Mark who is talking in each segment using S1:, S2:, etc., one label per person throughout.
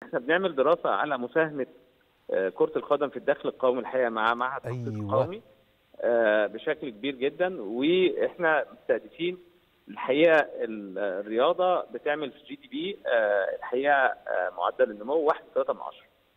S1: احنا بنعمل دراسه على مساهمه كره القدم في الدخل القومي الحقيقه مع معهد التخطيط القومي بشكل كبير جدا، واحنا مستهدفين الحقيقه الرياضه بتعمل في GDP الحقيقه معدل النمو 1.3.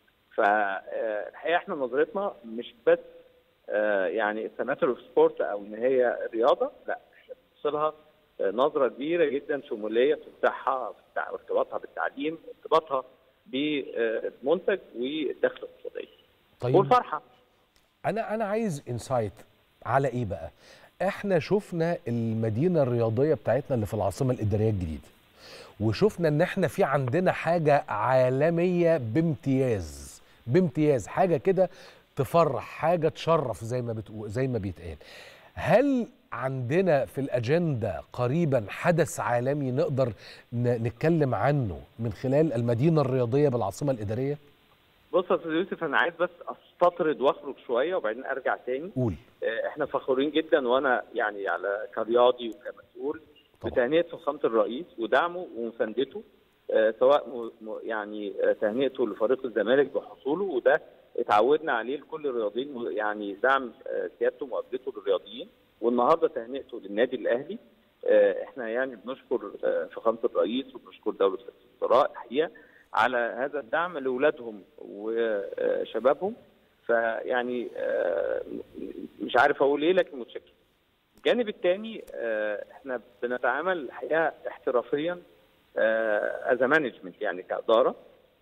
S1: فالحقيقه احنا نظرتنا مش بس يعني السناتر اوف سبورت او ان هي رياضه، لا احنا بنوصلها نظره كبيره جدا شموليه في الصحه، في ارتباطها بالتعليم، ارتباطها بالمنتج والدخل الاقتصادي.
S2: طيب
S1: والفرحه.
S2: انا عايز انسايت على ايه بقى؟ احنا شفنا المدينه الرياضيه بتاعتنا اللي في العاصمه الاداريه الجديده، وشفنا ان احنا في عندنا حاجه عالميه بامتياز حاجه كده تفرح، حاجه تشرف زي ما بيتقال. هل عندنا في الاجنده قريبا حدث عالمي نقدر نتكلم عنه من خلال المدينه الرياضيه بالعاصمه الاداريه؟
S1: بص يا استاذ يوسف، انا عايز بس استطرد واخرج شويه وبعدين ارجع تاني.
S2: قول.
S1: احنا فخورين جدا، وانا يعني على كرياضي وكمسؤول بتهنئه فخامه الرئيس ودعمه ومساندته، سواء يعني تهنئته لفريق الزمالك بحصوله، وده اتعودنا عليه لكل الرياضيين، يعني دعم سيادته ومقابلته للرياضيين، والنهارده تهنئته للنادي الاهلي. احنا يعني بنشكر فخامه الرئيس وبنشكر دوله الوزراء الحقيقه على هذا الدعم لاولادهم وشبابهم. فيعني مش عارف اقول ايه، لكن متشكر. الجانب الثاني احنا بنتعامل الحقيقه احترافيا از مانجمنت، يعني كاداره.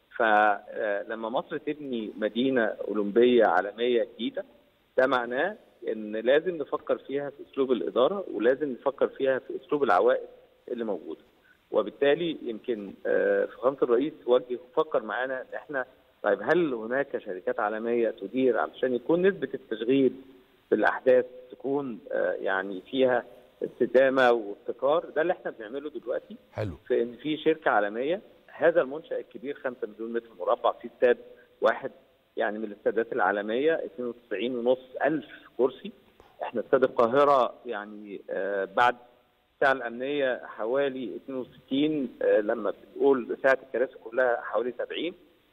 S1: فلما مصر تبني مدينه اولمبيه عالميه جديده، ده معناه ان لازم نفكر فيها في اسلوب الاداره، ولازم نفكر فيها في اسلوب العوائد اللي موجوده. وبالتالي يمكن فخامه الرئيس وجه وفكر معانا ان احنا طيب هل هناك شركات عالميه تدير علشان يكون نسبه التشغيل في الاحداث تكون يعني فيها استدامه وابتكار. ده اللي احنا بنعمله دلوقتي.
S2: حلو.
S1: في ان في شركه عالميه، هذا المنشأ الكبير 5 مليون متر مربع، في استاد واحد يعني من الاستادات العالميه 92.5 ألف كرسي. احنا استاد القاهره يعني بعد الساعه الامنيه حوالي 62، لما بنقول ساعه الكراسي كلها حوالي 70،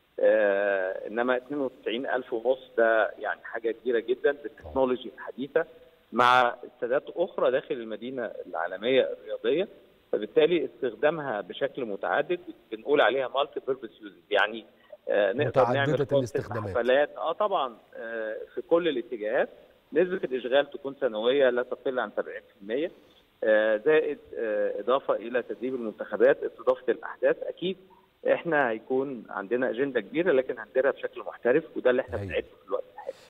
S1: انما 92,500 ده يعني حاجه كبيره جدا بالتكنولوجي الحديثه مع استادات اخرى داخل المدينه العالميه الرياضيه. فبالتالي استخدامها بشكل متعدد، بنقول عليها مالتي بيربز يوزز، يعني نقدر نعمل
S2: الاستخدامات.
S1: حفلات طبعا في كل الاتجاهات. نسبه الاشغال تكون سنويه لا تقل عن 70%، زائد اضافه الى تدريب المنتخبات، استضافه الاحداث. اكيد احنا هيكون عندنا اجنده كبيره، لكن هنديرها بشكل محترف، وده اللي احنا بنعده في الوقت.